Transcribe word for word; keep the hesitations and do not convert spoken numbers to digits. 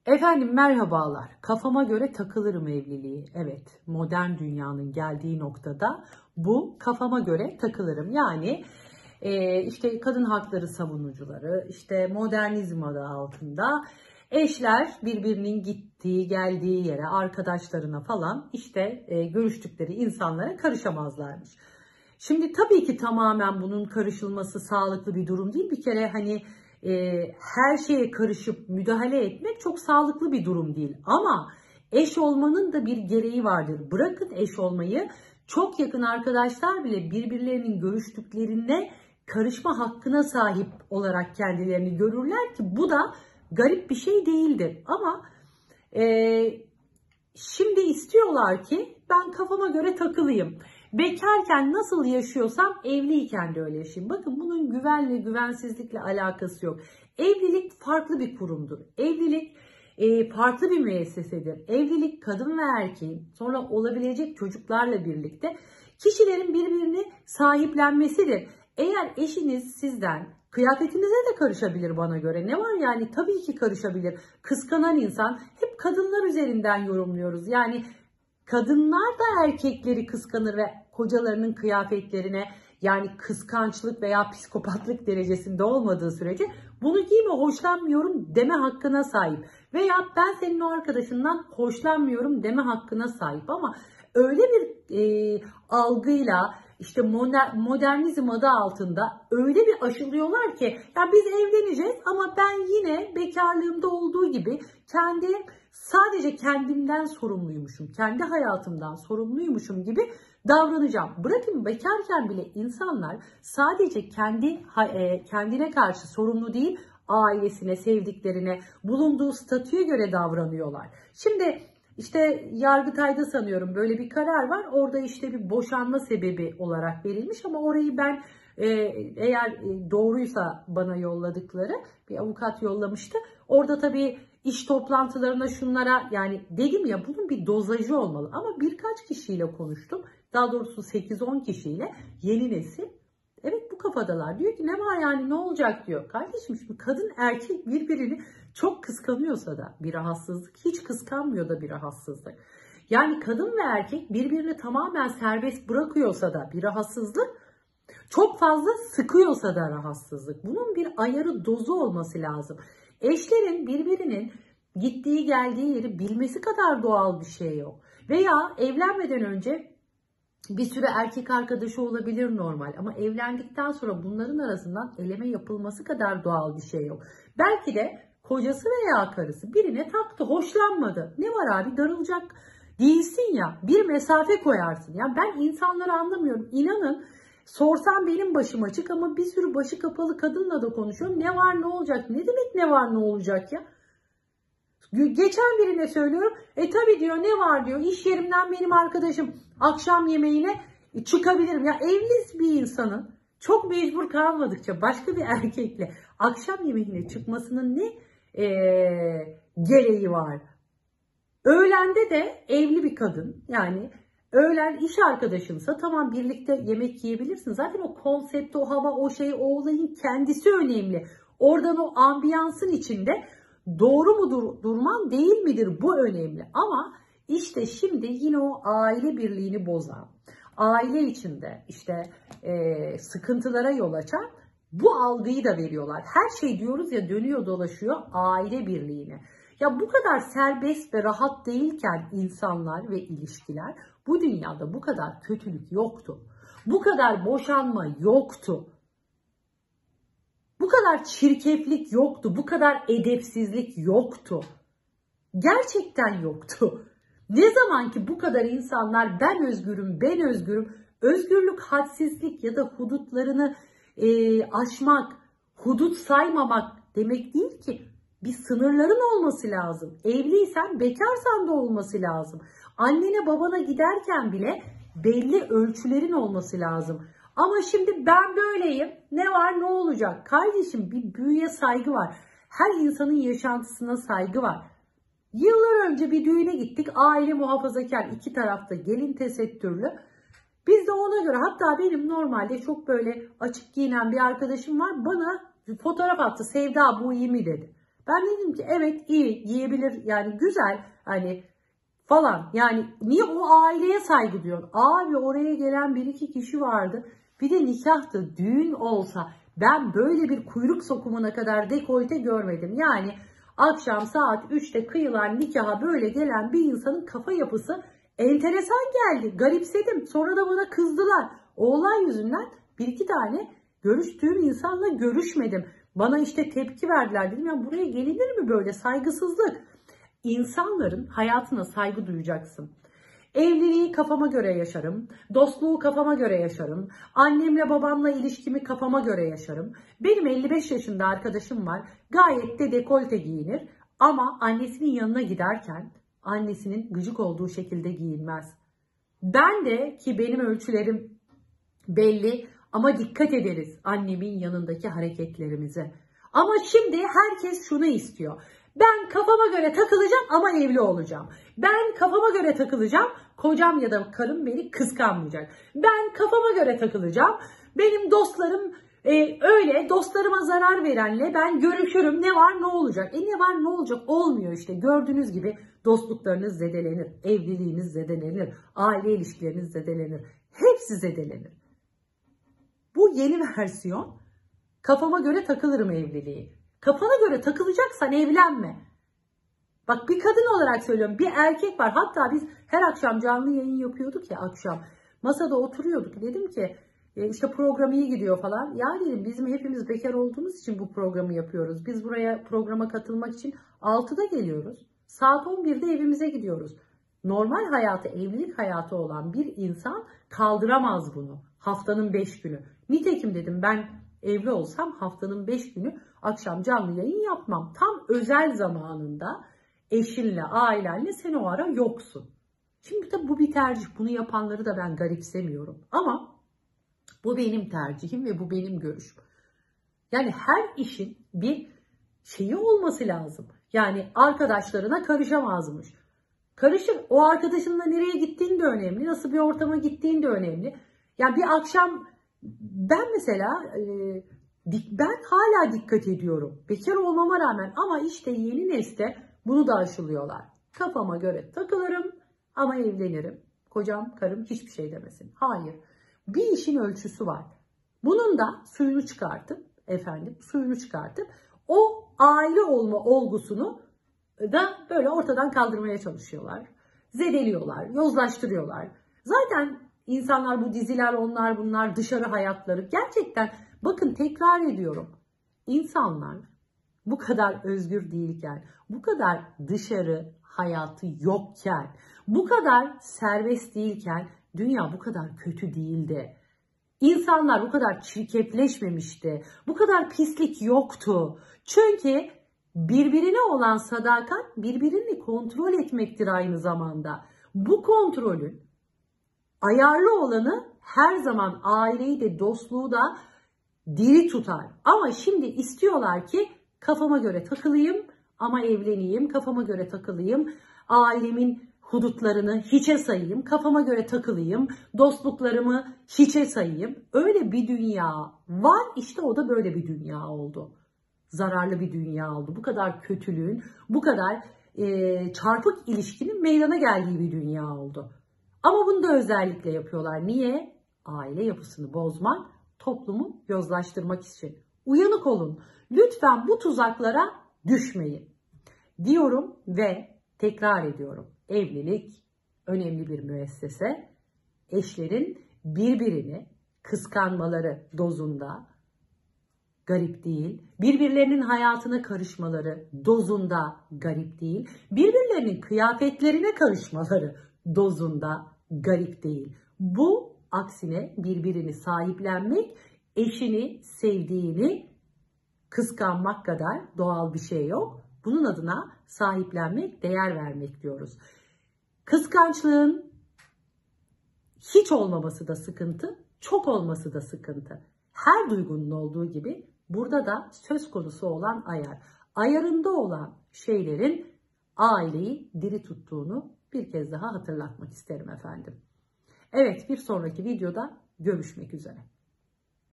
Efendim merhabalar. Kafama göre takılırım evliliği. Evet, modern dünyanın geldiği noktada bu kafama göre takılırım. Yani e, işte kadın hakları savunucuları, işte modernizm adı altında eşler birbirinin gittiği, geldiği yere, arkadaşlarına falan işte e, görüştükleri insanlara karışamazlarmış. Şimdi tabii ki tamamen bunun karışılması sağlıklı bir durum değil. Bir kere hani e, her şeye karışıp müdahale etmek çok sağlıklı bir durum değil. Ama eş olmanın da bir gereği vardır. Bırakın eş olmayı, çok yakın arkadaşlar bile birbirlerinin görüştüklerine karışma hakkına sahip olarak kendilerini görürler ki bu da garip bir şey değildir. Ama e, şimdi istiyorlar ki ben kafama göre takılayım. Bekarken nasıl yaşıyorsam evliyken de öyle yaşayayım. Bakın bunun güvenle güvensizlikle alakası yok. Evlilik farklı bir kurumdur. Evlilik e, farklı bir müessesedir. Evlilik kadın ve erkeğin sonra olabilecek çocuklarla birlikte kişilerin birbirini sahiplenmesidir. Eğer eşiniz sizden kıyafetinize de karışabilir bana göre. Ne var yani? Tabii ki karışabilir. Kıskanan insan hep kadınlar üzerinden yorumluyoruz. Yani kadınlar da erkekleri kıskanır ve kocalarının kıyafetlerine, yani kıskançlık veya psikopatlık derecesinde olmadığı sürece bunu giyme, hoşlanmıyorum deme hakkına sahip. Veya ben senin o arkadaşından hoşlanmıyorum deme hakkına sahip. Ama öyle bir e, algıyla işte moder, modernizm adı altında öyle bir aşılıyorlar ki ya biz evleneceğiz ama ben yine bekarlığımda olduğu gibi kendi sadece kendimden sorumluymuşum, kendi hayatımdan sorumluymuşum gibi davranacağım. Bırakın bekarken bile insanlar sadece kendi kendine karşı sorumlu değil, ailesine, sevdiklerine, bulunduğu statüye göre davranıyorlar. Şimdi işte Yargıtay'da sanıyorum böyle bir karar var. Orada işte bir boşanma sebebi olarak verilmiş ama orayı ben e, eğer doğruysa bana yolladıkları bir avukat yollamıştı. Orada tabii iş toplantılarına şunlara, yani dedim ya bunun bir dozajı olmalı. Ama birkaç kişiyle konuştum. Daha doğrusu sekiz on kişiyle, yeni nesil. Evet bu kafadalar. Diyor ki ne var yani, ne olacak diyor. Kardeşim şimdi kadın erkek birbirini çok kıskanıyorsa da bir rahatsızlık, hiç kıskanmıyor da bir rahatsızlık. Yani kadın ve erkek birbirini tamamen serbest bırakıyorsa da bir rahatsızlık, çok fazla sıkıyorsa da rahatsızlık. Bunun bir ayarı, dozu olması lazım. Eşlerin birbirinin gittiği geldiği yeri bilmesi kadar doğal bir şey yok. Veya evlenmeden önce bir sürü erkek arkadaşı olabilir, normal, ama evlendikten sonra bunların arasından eleme yapılması kadar doğal bir şey yok. Belki de kocası veya karısı birine taktı, hoşlanmadı. Ne var abi, darılacak değilsin ya, bir mesafe koyarsın. Ya ben insanları anlamıyorum. İnanın sorsam benim başım açık ama bir sürü başı kapalı kadınla da konuşuyorum. Ne var ne olacak? Ne demek ne var ne olacak ya? Geçen birine söylüyorum. E tabii diyor, ne var diyor. İş yerimden benim arkadaşım akşam yemeğine çıkabilirim. Ya evli bir insanın çok mecbur kalmadıkça başka bir erkekle akşam yemeğine çıkmasının ne e, gereği var? Öğlende de evli bir kadın, yani öğlen iş arkadaşınsa tamam, birlikte yemek yiyebilirsin. Zaten o konsept, o hava, o şey, o olayın kendisi önemli. Oradan o ambiyansın içinde doğru mu dur durman, değil midir, bu önemli. Ama işte şimdi yine o aile birliğini bozan, aile içinde işte e, sıkıntılara yol açan bu algıyı da veriyorlar. Her şey diyoruz ya, dönüyor dolaşıyor aile birliğine. Ya bu kadar serbest ve rahat değilken insanlar ve ilişkiler, bu dünyada bu kadar kötülük yoktu. Bu kadar boşanma yoktu. Bu kadar çirkeflik yoktu. Bu kadar edepsizlik yoktu. Gerçekten yoktu. Ne zaman ki bu kadar insanlar ben özgürüm, ben özgürüm, özgürlük hadsizlik ya da hudutlarını e, aşmak, hudut saymamak demek değil ki. Bir sınırların olması lazım. Evliysen, bekarsan da olması lazım. Annene babana giderken bile belli ölçülerin olması lazım. Ama şimdi ben böyleyim, ne var ne olacak? Kardeşim, bir büyüye saygı var. Her insanın yaşantısına saygı var. Yıllar önce bir düğüne gittik. Aile muhafazakar, iki tarafta gelin tesettürlü. Biz de ona göre, hatta benim normalde çok böyle açık giyinen bir arkadaşım var. Bana fotoğraf attı. Sevda bu iyi mi dedi. Ben dedim ki evet iyi giyebilir yani güzel hani falan. Yani niye o aileye saygı diyor? Abi oraya gelen bir iki kişi vardı. Bir de nikahtı, düğün olsa ben böyle bir kuyruk sokumuna kadar dekolte görmedim. Yani akşam saat üçte kıyılan nikaha böyle gelen bir insanın kafa yapısı enteresan geldi. Garipsedim. Sonra da bana kızdılar. O olay yüzünden bir iki tane görüştüğüm insanla görüşmedim. Bana işte tepki verdiler. Dedim ya buraya gelinir mi böyle saygısızlık? İnsanların hayatına saygı duyacaksın. Evliliği kafama göre yaşarım. Dostluğu kafama göre yaşarım. Annemle babamla ilişkimi kafama göre yaşarım. Benim elli beş yaşında arkadaşım var. Gayet de dekolte giyinir. Ama annesinin yanına giderken annesinin gıcık olduğu şekilde giyinmez. Ben de ki benim ölçülerim belli ama dikkat ederiz annemin yanındaki hareketlerimize. Ama şimdi herkes şunu istiyor. Ben kafama göre takılacağım ama evli olacağım. Ben kafama göre takılacağım. Kocam ya da karım beni kıskanmayacak. Ben kafama göre takılacağım. Benim dostlarım e, öyle dostlarıma zarar verenle ben görüşürüm. Ne var ne olacak? E ne var ne olacak? Olmuyor işte. Gördüğünüz gibi dostluklarınız zedelenir. Evliliğiniz zedelenir. Aile ilişkileriniz zedelenir. Hepsi zedelenir. Bu yeni versiyon kafama göre takılırım evliliği. Kafana göre takılacaksan evlenme. Bak bir kadın olarak söylüyorum. Bir erkek var. Hatta biz her akşam canlı yayın yapıyorduk ya akşam. Masada oturuyorduk. Dedim ki işte program iyi gidiyor falan. Ya dedim bizim hepimiz bekar olduğumuz için bu programı yapıyoruz. Biz buraya programa katılmak için altıda geliyoruz. Saat on birde evimize gidiyoruz. Normal hayatı, evlilik hayatı olan bir insan kaldıramaz bunu. Haftanın beş günü. Nitekim dedim ben evli olsam haftanın beş günü akşam canlı yayın yapmam. Tam özel zamanında eşinle, ailenle sen o ara yoksun. Şimdi tabii bu bir tercih. Bunu yapanları da ben garipsemiyorum. Ama bu benim tercihim ve bu benim görüşüm. Yani her işin bir şeyi olması lazım. Yani arkadaşlarına karışamazmış. Karışır. O arkadaşınla nereye gittiğin de önemli. Nasıl bir ortama gittiğin de önemli. Yani bir akşam ben mesela e, ben hala dikkat ediyorum. Bekar olmama rağmen ama işte yeni nesle bunu da aşılıyorlar. Kafama göre takılırım ama evlenirim. Kocam, karım hiçbir şey demesin. Hayır. Bir işin ölçüsü var. Bunun da suyunu çıkartıp efendim suyunu çıkartıp o aile olma olgusunu da böyle ortadan kaldırmaya çalışıyorlar. Zedeliyorlar, yozlaştırıyorlar. Zaten insanlar bu diziler onlar bunlar dışarı hayatları gerçekten bakın tekrar ediyorum. İnsanlar bu kadar özgür değilken, bu kadar dışarı hayatı yokken, bu kadar serbest değilken dünya bu kadar kötü değildi. İnsanlar bu kadar çirkefleşmemişti. Bu kadar pislik yoktu. Çünkü birbirine olan sadakat birbirini kontrol etmektir aynı zamanda. Bu kontrolün ayarlı olanı her zaman aileyi de dostluğu da diri tutar. Ama şimdi istiyorlar ki kafama göre takılayım ama evleneyim, kafama göre takılayım, ailemin hudutlarını hiçe sayayım, kafama göre takılayım, dostluklarımı hiçe sayayım. Öyle bir dünya var, işte o da böyle bir dünya oldu. Zararlı bir dünya oldu. Bu kadar kötülüğün, bu kadar e, çarpık ilişkinin meydana geldiği bir dünya oldu. Ama bunu da özellikle yapıyorlar. Niye? Aile yapısını bozmak, toplumu yozlaştırmak için. Uyanık olun. Lütfen bu tuzaklara düşmeyin. Diyorum ve tekrar ediyorum. Evlilik önemli bir müessese. Eşlerin birbirini kıskanmaları dozunda garip değil. Birbirlerinin hayatına karışmaları dozunda garip değil. Birbirlerinin kıyafetlerine karışmaları dozunda garip değil. Bu aksine birbirini sahiplenmek, eşini sevdiğini kıskanmak kadar doğal bir şey yok. Bunun adına sahiplenmek, değer vermek diyoruz. Kıskançlığın hiç olmaması da sıkıntı, çok olması da sıkıntı. Her duygunun olduğu gibi burada da söz konusu olan ayar. Ayarında olan şeylerin aileyi diri tuttuğunu bir kez daha hatırlatmak isterim efendim. Evet, bir sonraki videoda görüşmek üzere.